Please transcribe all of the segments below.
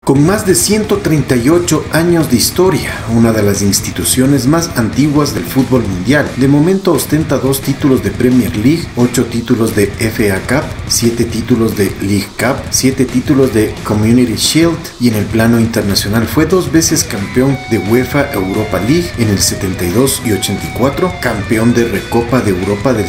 Con más de 138 años de historia, una de las instituciones más antiguas del fútbol mundial, de momento ostenta 2 títulos de Premier League, 8 títulos de FA Cup, 7 títulos de League Cup, 7 títulos de Community Shield y en el plano internacional fue 2 veces campeón de UEFA Europa League en el 72 y 84, campeón de Recopa de Europa del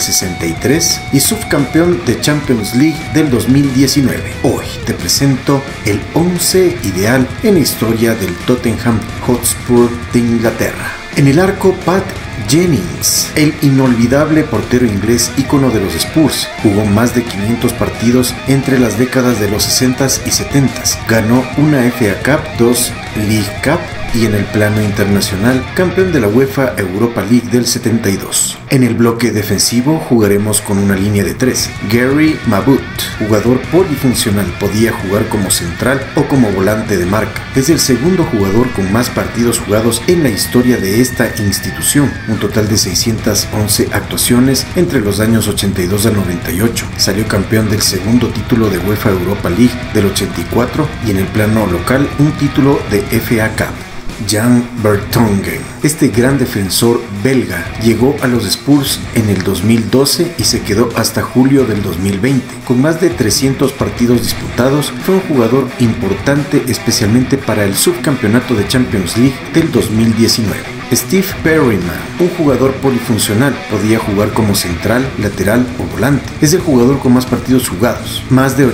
63 y subcampeón de Champions League del 2019. Hoy te presento el 11 ideal en la historia del Tottenham Hotspur de Inglaterra. En el arco, Pat Jennings, el inolvidable portero inglés ícono de los Spurs, jugó más de 500 partidos entre las décadas de los 60s y 70s, ganó una FA Cup, 2 League Cup y en el plano internacional, campeón de la UEFA Europa League del 72. En el bloque defensivo jugaremos con una línea de 3. Gary Mabbutt, jugador polifuncional, podía jugar como central o como volante de marca. Es el segundo jugador con más partidos jugados en la historia de esta institución, un total de 611 actuaciones entre los años 82 al 98. Salió campeón del segundo título de UEFA Europa League del 84 y en el plano local un título de FA Cup. Jan Vertonghen. Este gran defensor belga llegó a los Spurs en el 2012 y se quedó hasta julio del 2020. Con más de 300 partidos disputados, fue un jugador importante especialmente para el subcampeonato de Champions League del 2019. Steve Perryman, un jugador polifuncional, podía jugar como central, lateral o volante. Es el jugador con más partidos jugados, más de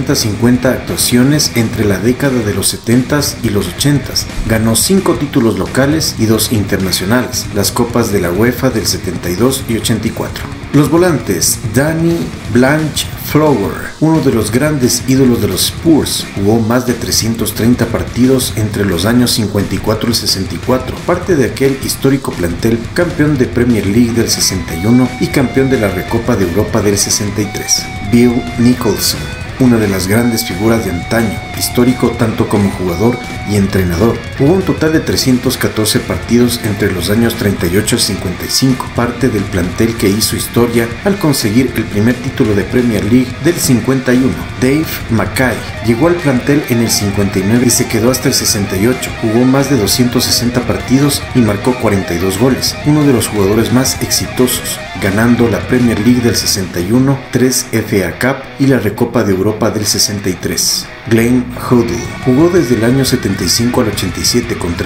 850 actuaciones entre la década de los 70s y los 80s. Ganó 5 títulos locales y 2 internacionales, las copas de la UEFA del 72 y 84. Los volantes, Danny Blanchflower, uno de los grandes ídolos de los Spurs, jugó más de 330 partidos entre los años 54 y 64, parte de aquel histórico plantel campeón de Premier League del 61 y campeón de la Recopa de Europa del 63. Bill Nicholson, una de las grandes figuras de antaño, histórico tanto como jugador y entrenador. Jugó un total de 314 partidos entre los años 38 y 55, parte del plantel que hizo historia al conseguir el primer título de Premier League del 51. Dave Mackay llegó al plantel en el 59 y se quedó hasta el 68. Jugó más de 260 partidos y marcó 42 goles, uno de los jugadores más exitosos, ganando la Premier League del 61, 3 FA Cup y la Recopa de Europa del 63. Glenn Hoddle jugó desde el año 75 al 87 con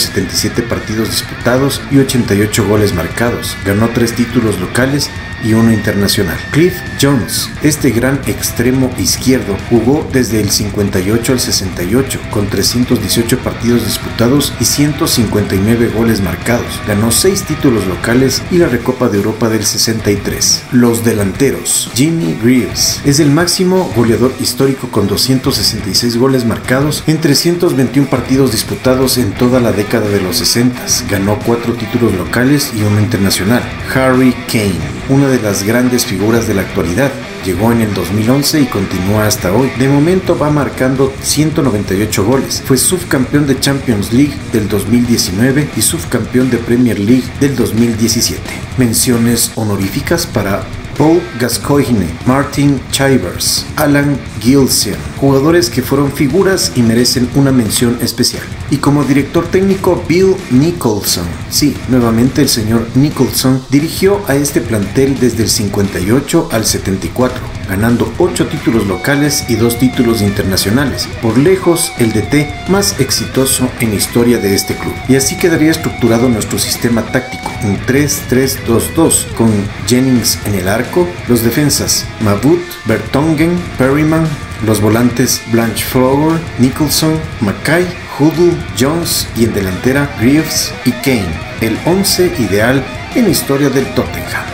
377 partidos disputados y 88 goles marcados. Ganó 3 títulos locales y 1 internacional. Cliff Jones, este gran extremo izquierdo, jugó desde el 58 al 68 con 318 partidos disputados y 159 goles marcados. Ganó 6 títulos locales y la Recopa de Europa del 63. Los delanteros. Jimmy Greaves es el máximo goleador histórico con 266 goles marcados en 321 partidos disputados en toda la década de los 60. Ganó 4 títulos locales y 1 internacional. Harry Kane, una de las grandes figuras de la actualidad, llegó en el 2011 y continúa hasta hoy. De momento va marcando 198 goles. Fue subcampeón de Champions League del 2019 y subcampeón de Premier League del 2017. Menciones honoríficas para Paul Gascoigne, Martin Chivers, Alan Gilsean, jugadores que fueron figuras y merecen una mención especial. Y como director técnico, Bill Nicholson. Sí, nuevamente el señor Nicholson dirigió a este plantel desde el 58 al 74, ganando 8 títulos locales y 2 títulos internacionales, por lejos el DT más exitoso en la historia de este club. Y así quedaría estructurado nuestro sistema táctico, un 3-3-2-2, con Jennings en el arco, los defensas Mabbutt, Vertonghen, Perryman, los volantes Blanchflower, Nicholson, Mackay, Hoddle, Jones y en delantera Greaves y Kane, el 11 ideal en la historia del Tottenham.